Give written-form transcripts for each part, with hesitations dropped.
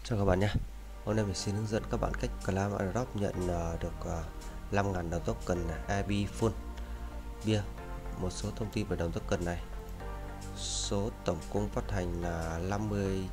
Chào các bạn nhé. Hôm nay mình xin hướng dẫn các bạn cách claim airdrop nhận được 5.000 đồng token AB Full Beer. Một số thông tin về đồng token này. Số tổng cung phát hành là 50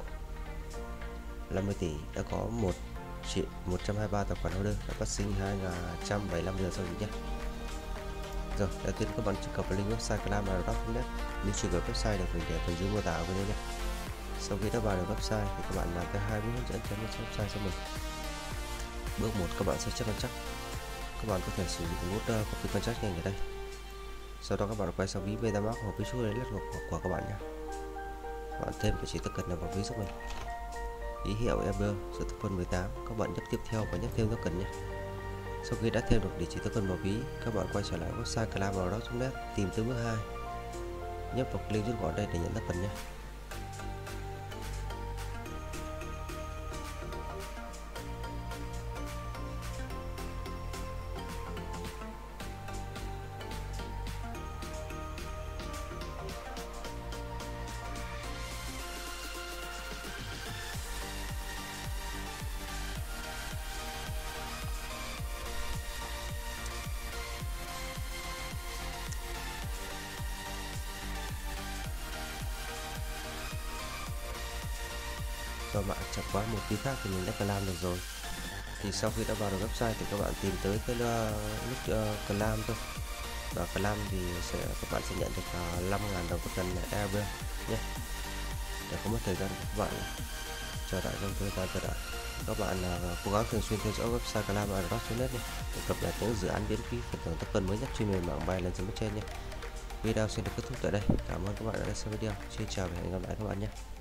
tỷ, đã có 123 tài khoản holder, đã phát sinh 2.175 giờ giao dịch nhé. Rồi, đầu tiên các bạn truy cập vào link website claimairdrop.net. Link truy cập website được mình để phần dưới mô tả video nhé. Sau khi đã vào được website thì các bạn làm theo hai bước hướng dẫn trên website cho mình. Bước 1, các bạn sẽ check contract. Các bạn có thể sử dụng nút copy contract nhanh ở đây. Sau đó các bạn quay sang ví MetaMask hoặc ví số wallet của các bạn nhé. Các bạn thêm địa chỉ token nào vào ví giúp mình. Ký hiệu Ember, số token 18. Các bạn nhấp tiếp theo và nhấp thêm token nhé. Sau khi đã thêm được địa chỉ token vào ví, các bạn quay trở lại website claimairdrop.net, tìm tới bước 2. Nhấp vào link rút gọn đây để nhận token nhé. Do mạng chậm quá một tí khác thì mình đã claim được rồi. Thì sau khi đã vào được website thì các bạn tìm tới cái nút claim thôi, và claim thì các bạn sẽ nhận được 5.000 đồng token ERB nhé. Để không mất thời gian của các bạn chờ đợi trong thời gian chờ đợi, các bạn cố gắng thường xuyên theo dõi website claimairdrop.net nhé, để cập nhật những dự án miễn phí phần thưởng token mới nhất trên nền mạng Binance trên. Video xin được kết thúc tại đây. Cảm ơn các bạn đã xem video. Xin chào và hẹn gặp lại các bạn nhé.